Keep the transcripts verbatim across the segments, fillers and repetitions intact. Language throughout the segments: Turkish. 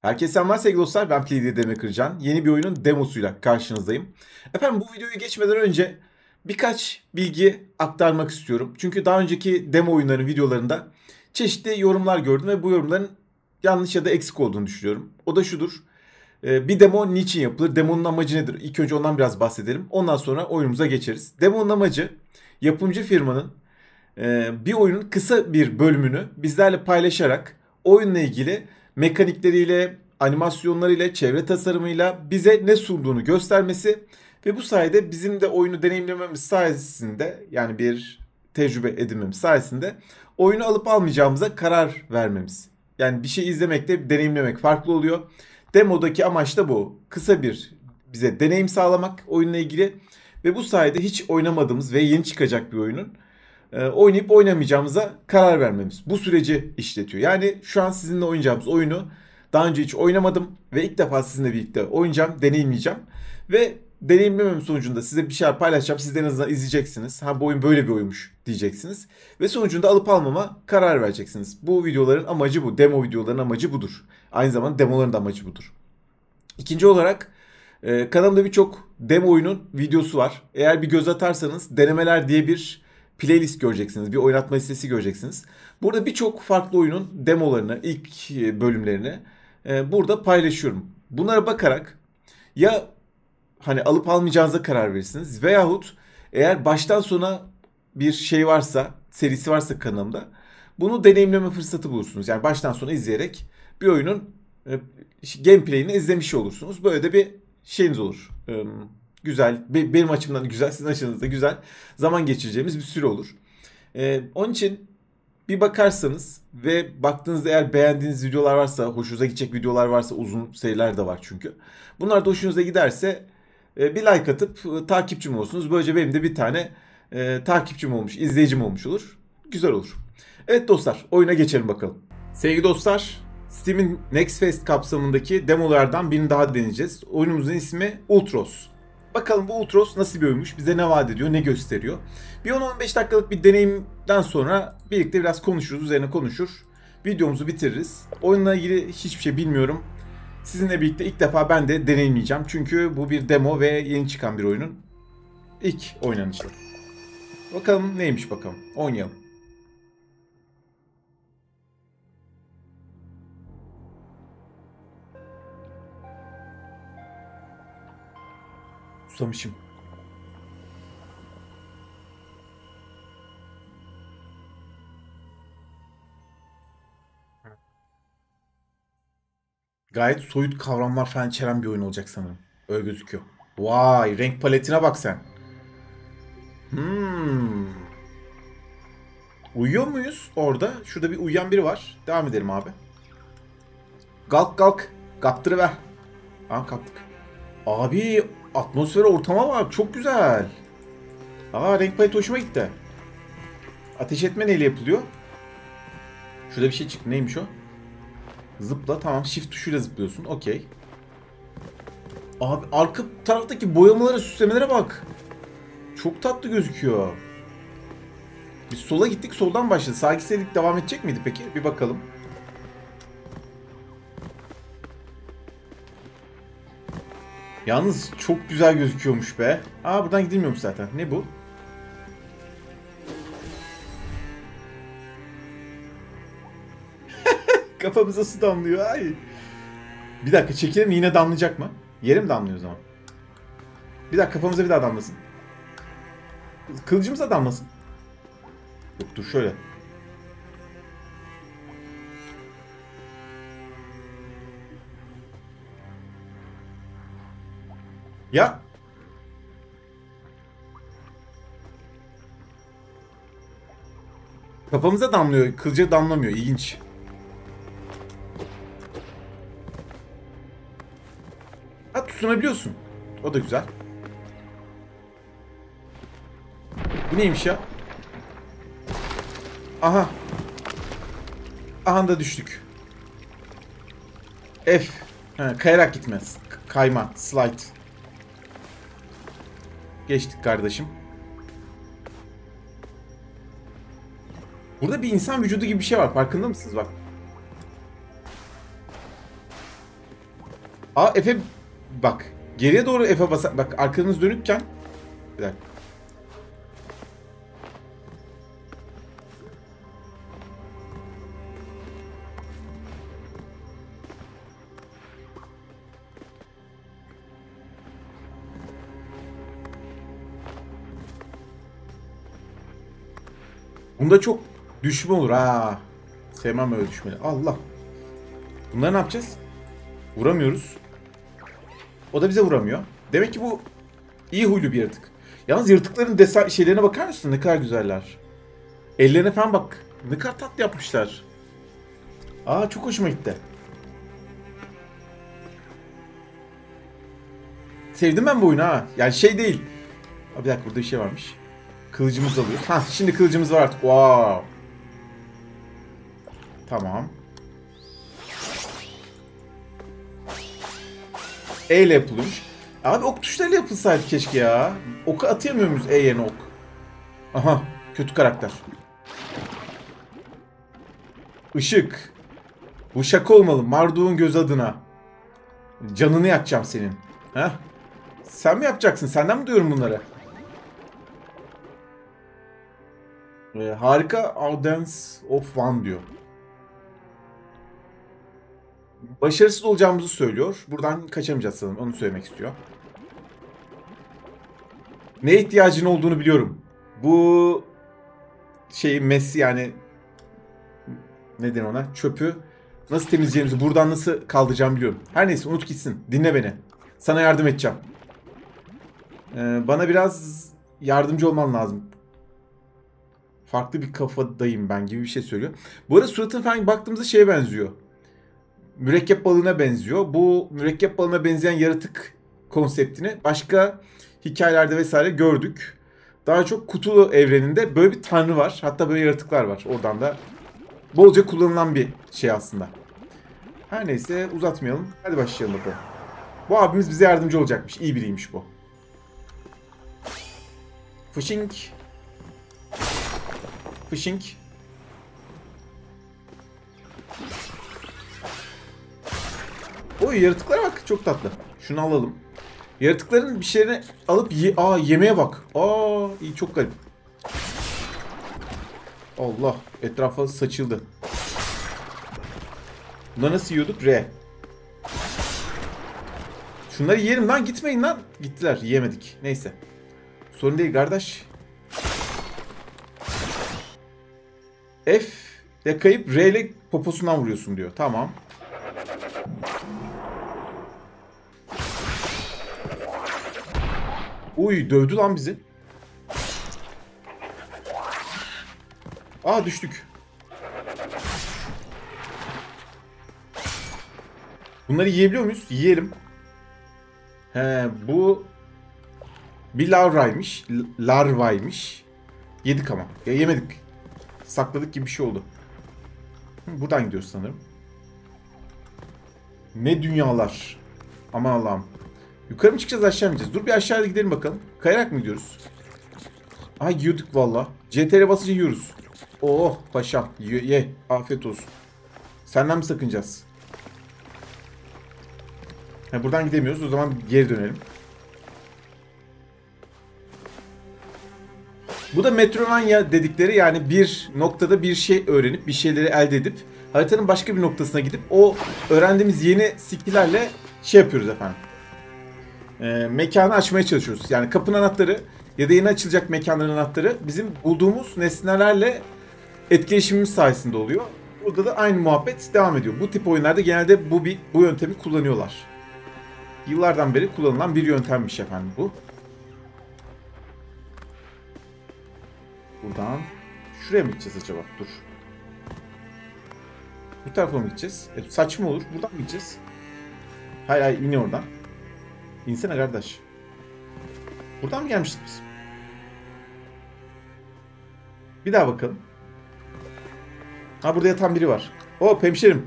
Herkese selamlar sevgili dostlar. Ben Play Demir Kırcan. Yeni bir oyunun demosuyla karşınızdayım. Efendim bu videoyu geçmeden önce birkaç bilgi aktarmak istiyorum. Çünkü daha önceki demo oyunların videolarında çeşitli yorumlar gördüm ve bu yorumların yanlış ya da eksik olduğunu düşünüyorum. O da şudur. Ee, Bir demo niçin yapılır? Demonun amacı nedir? İlk önce ondan biraz bahsedelim. Ondan sonra oyunumuza geçeriz. Demonun amacı yapımcı firmanın e, bir oyunun kısa bir bölümünü bizlerle paylaşarak oyunla ilgili mekanikleriyle, animasyonlarıyla, çevre tasarımıyla bize ne sunduğunu göstermesi ve bu sayede bizim de oyunu deneyimlememiz sayesinde, yani bir tecrübe edinmemiz sayesinde oyunu alıp almayacağımıza karar vermemiz. Yani bir şey izlemekle deneyimlemek farklı oluyor. Demodaki amaç da bu. Kısa bir bize deneyim sağlamak oyunla ilgili ve bu sayede hiç oynamadığımız ve yeni çıkacak bir oyunun e, oynayıp oynamayacağımıza karar vermemiz. Bu süreci işletiyor. Yani şu an sizinle oynayacağımız oyunu daha önce hiç oynamadım ve ilk defa sizinle birlikte oynayacağım, deneyimleyeceğim. Ve deneyimlemem sonucunda size bir şeyler paylaşacağım. Siz de en azından izleyeceksiniz. Ha, bu oyun böyle bir oyunmuş diyeceksiniz. Ve sonucunda alıp almama karar vereceksiniz. Bu videoların amacı bu. Demo videoların amacı budur. Aynı zamanda demoların da amacı budur. İkinci olarak e, kanalımda birçok demo oyunun videosu var. Eğer bir göz atarsanız denemeler diye bir playlist göreceksiniz. Bir oynatma listesi göreceksiniz. Burada birçok farklı oyunun demolarını, ilk e, bölümlerini e, burada paylaşıyorum. Bunlara bakarak ya hani alıp almayacağınıza karar verirsiniz veyahut eğer baştan sona bir şey varsa, serisi varsa kanalımda bunu deneyimleme fırsatı bulursunuz. Yani baştan sona izleyerek bir oyunun e, gameplay'ini izlemiş olursunuz. Böyle de bir şeyiniz olur. E, güzel, benim açımdan güzel, sizin açınızda güzel zaman geçireceğimiz bir süre olur. E, onun için bir bakarsanız ve baktığınızda eğer beğendiğiniz videolar varsa, hoşunuza gidecek videolar varsa, uzun seriler de var çünkü. Bunlar da hoşunuza giderse e, bir like atıp e, takipçim olursunuz. Böylece benim de bir tane e, takipçim olmuş, izleyicim olmuş olur. Güzel olur. Evet dostlar, oyuna geçelim bakalım. Sevgili dostlar, Steam'in Next Fest kapsamındaki demolardan birini daha deneyeceğiz. Oyunumuzun ismi Ultros. Bakalım bu Ultros nasıl bir oyunmuş, bize ne vaat ediyor, ne gösteriyor. Bir on on beş dakikalık bir deneyimden sonra birlikte biraz konuşuruz, üzerine konuşur. Videomuzu bitiririz. Oyunla ilgili hiçbir şey bilmiyorum. Sizinle birlikte ilk defa ben de deneyimleyeceğim. Çünkü bu bir demo ve yeni çıkan bir oyunun ilk oynanışı. Bakalım neymiş bakalım. Oynayalım. Susamışım. Gayet soyut kavramlar falan içeren bir oyun olacak sanırım. Öyle gözüküyor. Vay, renk paletine bak sen. Hmm. Uyuyor muyuz orada? Şurada bir uyuyan biri var. Devam edelim abi. Kalk kalk. Kaptırıver. Tamam, kalktık. Abi, atmosfere, ortama bak. Çok güzel. Aa, renk paleti hoşuma gitti. Ateş etme neyle yapılıyor? Şurada bir şey çıktı. Neymiş o? Zıpla. Tamam. Shift tuşuyla zıplıyorsun. Okey. Abi, arka taraftaki boyamalara, süslemelere bak. Çok tatlı gözüküyor. Biz sola gittik. Soldan başladı. Sağa gitseydik devam edecek miydi peki? Bir bakalım. Yalnız çok güzel gözüküyormuş be. Aa, buradan gidilmiyormuş zaten. Ne bu? Kafamıza su damlıyor. Ay. Bir dakika çekelim, yine damlayacak mı? Yere mi damlıyor o zaman? Bir dakika, kafamıza bir daha damlasın. Kılıcımıza damlasın. Yok, dur şöyle. Ya. Kafamıza damlıyor. Kılıca damlamıyor. İlginç. Ha, tutunabiliyorsun. O da güzel. Bu neymiş ya? Aha. Aha da düştük. F. Ha, kayarak gitmez. K- kayma. Slide. Geçtik kardeşim. Burada bir insan vücudu gibi bir şey var. Farkında mısınız? Bak. Aa F'e bak. Geriye doğru F'e basar. Bak arkanız dönükken. Bir dakika. Bunda çok düşme olur ha. Sevmem öyle düşmeli. Allah. Bunları ne yapacağız? Vuramıyoruz. O da bize vuramıyor. Demek ki bu iyi huylu bir yaratık. Yalnız yaratıkların desen şeylerine bakar mısın? Ne kadar güzeller. Ellerine falan bak. Ne kadar tatlı yapmışlar. Aa çok hoşuma gitti. Sevdim ben bu oyunu ha. Yani şey değil. Aa, bir dakika burada bir şey varmış. Kılıcımızı alıyoruz. Ha şimdi kılıcımız var artık. Wow. Tamam. E ile yapılıyormuş. Abi ok tuşlarıyla yapılsaydı keşke ya. Oku atayamıyor muyuz E yerine ok? Aha kötü karakter. Işık. Bu şaka olmalı. Marduk'un göz adına. Canını yakacağım senin. Heh. Sen mi yapacaksın? Senden mi duyuyorum bunları? Ee, harika Audience of One diyor. Başarısız olacağımızı söylüyor. Buradan kaçamayacağız sanırım. Onu söylemek istiyor. Ne ihtiyacın olduğunu biliyorum. Bu şeyi Messi yani ne denir ona? Çöpü nasıl temizleyeceğimizi, buradan nasıl kaldıracağımı biliyorum. Her neyse unut gitsin. Dinle beni. Sana yardım edeceğim. Ee, bana biraz yardımcı olman lazım. Farklı bir kafadayım ben gibi bir şey söylüyor. Bu arada suratına falan baktığımızda şeye benziyor. Mürekkep balığına benziyor. Bu mürekkep balığına benzeyen yaratık konseptini başka hikayelerde vesaire gördük. Daha çok Cthulhu evreninde böyle bir tanrı var. Hatta böyle yaratıklar var. Oradan da bolca kullanılan bir şey aslında. Her neyse uzatmayalım. Hadi başlayalım bakalım. Bu abimiz bize yardımcı olacakmış. İyi biriymiş bu. Fishing. Fishing. Oy yaratıklara bak. Çok tatlı. Şunu alalım. Yaratıkların bir şeylerini alıp ye Aa yemeğe bak. Aa iyi çok garip. Allah etrafa saçıldı. Bunları nasıl yiyorduk? R. Şunları yiyelim lan gitmeyin lan. Gittiler yiyemedik. Neyse. Sorun değil kardeş. F ile kayıp R ile poposundan vuruyorsun diyor. Tamam. Uy dövdü lan bizi. Aa düştük. Bunları yiyebiliyor muyuz? Yiyelim. He bu bir larvaymış. Larvaymış. Yedik ama. Ya yemedik. Sakladık gibi bir şey oldu. Buradan gidiyoruz sanırım. Ne dünyalar. Aman Allah'ım. Yukarı mı çıkacağız aşağı mı gideceğiz? Dur bir aşağıya gidelim bakalım. Kayarak mı gidiyoruz? Aha yiyorduk valla. C T R basınca yiyoruz. Oh paşam. Ye, ye. Afiyet olsun. Senden mi sakınacağız? Ha, buradan gidemiyoruz. O zaman geri dönelim. Bu da Metroidvania dedikleri yani bir noktada bir şey öğrenip bir şeyleri elde edip haritanın başka bir noktasına gidip o öğrendiğimiz yeni skill'lerle şey yapıyoruz efendim. Ee, mekanı açmaya çalışıyoruz. Yani kapının anahtarı ya da yeni açılacak mekanların anahtarı bizim bulduğumuz nesnelerle etkileşimimiz sayesinde oluyor. Burada da aynı muhabbet devam ediyor. Bu tip oyunlarda genelde bu bir bu yöntemi kullanıyorlar. Yıllardan beri kullanılan bir yöntemmiş efendim bu. Buradan şuraya mı gideceğiz acaba? Dur. Bu tarafa mı gideceğiz? E, saçma olur. Buradan mı gideceğiz? Hayır hayır in oradan. İnsene kardeş. Buradan mı gelmiştik biz? Bir daha bakalım. Ha burada yatan biri var. Hop hemşerim.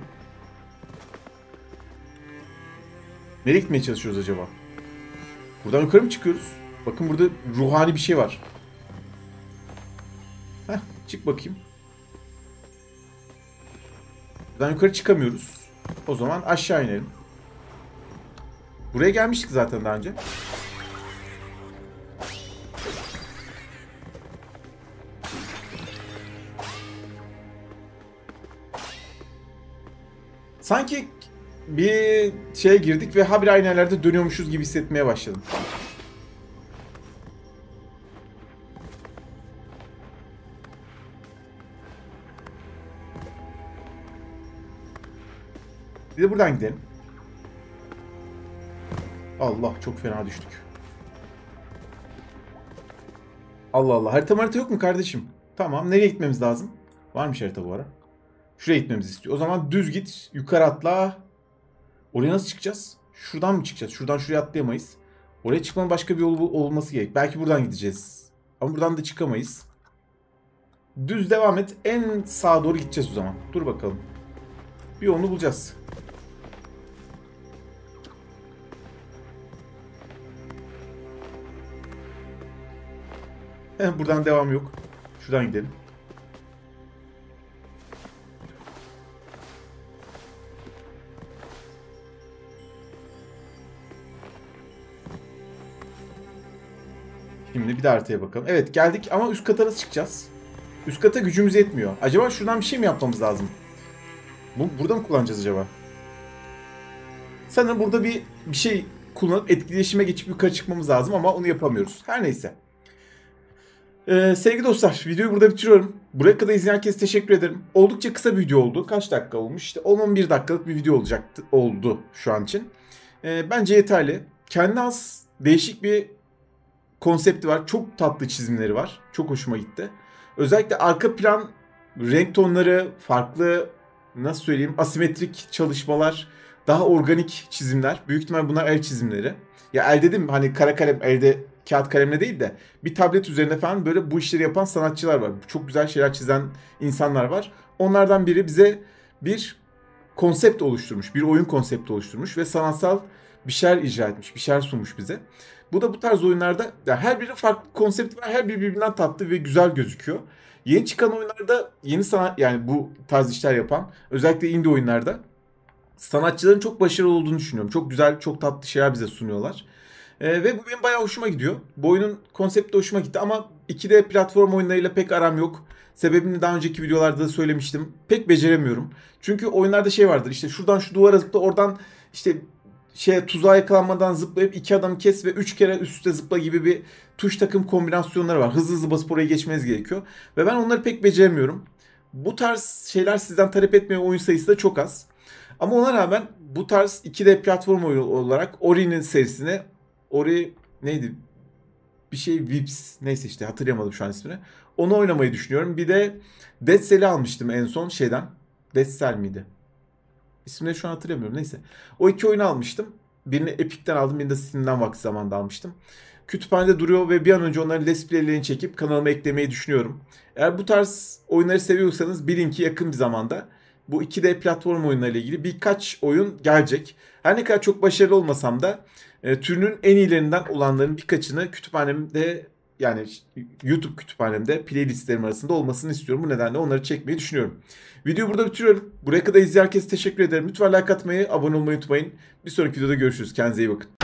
Nereye gitmeye çalışıyoruz acaba? Buradan yukarı mı çıkıyoruz? Bakın burada ruhani bir şey var. Heh, çık bakayım. Buradan yukarı çıkamıyoruz. O zaman aşağı inelim. Buraya gelmiştik zaten daha önce. Sanki bir şeye girdik ve habire aynı yerlerde dönüyormuşuz gibi hissetmeye başladım. Bir de buradan gidelim. Allah, çok fena düştük. Allah Allah. Harita harita yok mu kardeşim? Tamam. Nereye gitmemiz lazım? Varmış harita bu ara. Şuraya gitmemizi istiyor. O zaman düz git. Yukarı atla. Oraya nasıl çıkacağız? Şuradan mı çıkacağız? Şuradan şuraya atlayamayız. Oraya çıkmanın başka bir yolu olması gerek. Belki buradan gideceğiz. Ama buradan da çıkamayız. Düz devam et. En sağa doğru gideceğiz o zaman. Dur bakalım. Bir yolunu bulacağız. Heh, buradan devam yok. Şuradan gidelim. Şimdi bir de haritaya bakalım. Evet, geldik ama üst kata nasıl çıkacağız? Üst kata gücümüz yetmiyor. Acaba şuradan bir şey mi yapmamız lazım? Bu, burada mı kullanacağız acaba? Sanırım burada bir, bir şey kullanıp etkileşime geçip yukarı çıkmamız lazım ama onu yapamıyoruz. Her neyse. Ee, sevgili dostlar, videoyu burada bitiriyorum. Buraya kadar izleyen herkese teşekkür ederim. Oldukça kısa bir video oldu. Kaç dakika olmuş? İşte on on bir dakikalık bir video olacaktı, oldu şu an için. Ee, bence yeterli. Kendi has değişik bir konsepti var. Çok tatlı çizimleri var. Çok hoşuma gitti. Özellikle arka plan renk tonları, farklı, nasıl söyleyeyim, asimetrik çalışmalar, daha organik çizimler. Büyük ihtimal bunlar el çizimleri. Ya el dedim, hani kara kalem, elde kağıt kalemle değil de bir tablet üzerinde falan böyle bu işleri yapan sanatçılar var. Çok güzel şeyler çizen insanlar var. Onlardan biri bize bir konsept oluşturmuş. Bir oyun konsepti oluşturmuş ve sanatsal bir şeyler icra etmiş. Bir şeyler sunmuş bize. Bu da bu tarz oyunlarda ya her biri farklı konsept var. Her biri birbirinden tatlı ve güzel gözüküyor. Yeni çıkan oyunlarda yeni sanat, yani bu tarz işler yapan özellikle indie oyunlarda sanatçıların çok başarılı olduğunu düşünüyorum. Çok güzel, çok tatlı şeyler bize sunuyorlar. Ee, ve bu benim bayağı hoşuma gidiyor. Bu oyunun konsepti hoşuma gitti ama iki D platform oyunlarıyla pek aram yok. Sebebini daha önceki videolarda da söylemiştim. Pek beceremiyorum. Çünkü oyunlarda şey vardır, işte şuradan şu duvara zıpla, oradan işte şey tuzağa yakalanmadan zıplayıp iki adamı kes ve üç kere üst üste zıpla gibi bir tuş takım kombinasyonları var. Hızlı hızlı basıp oraya geçmeniz gerekiyor. Ve ben onları pek beceremiyorum. Bu tarz şeyler sizden talep etmeyen oyun sayısı da çok az. Ama ona rağmen bu tarz iki D platform oyunu olarak Ori'nin serisine, Ori neydi? Bir şey Vips. Neyse işte hatırlayamadım şu an ismini. Onu oynamayı düşünüyorum. Bir de Dead Cell'i almıştım en son şeyden. Dead Cell miydi? İsmini şu an hatırlamıyorum. Neyse. O iki oyunu almıştım. Birini Epic'ten aldım. Birini de Steam'den vakti zamanında almıştım. Kütüphanede duruyor ve bir an önce onların let's play'lerini çekip kanalıma eklemeyi düşünüyorum. Eğer bu tarz oyunları seviyorsanız bilin ki yakın bir zamanda bu iki D platform oyunlarıyla ilgili birkaç oyun gelecek. Her ne kadar çok başarılı olmasam da e, türünün en iyilerinden olanların birkaçını kütüphanemde, yani YouTube kütüphanemde playlistlerim arasında olmasını istiyorum. Bu nedenle onları çekmeyi düşünüyorum. Videoyu burada bitiriyorum. Buraya kadar izleyen herkese teşekkür ederim. Lütfen like atmayı, abone olmayı unutmayın. Bir sonraki videoda görüşürüz. Kendinize iyi bakın.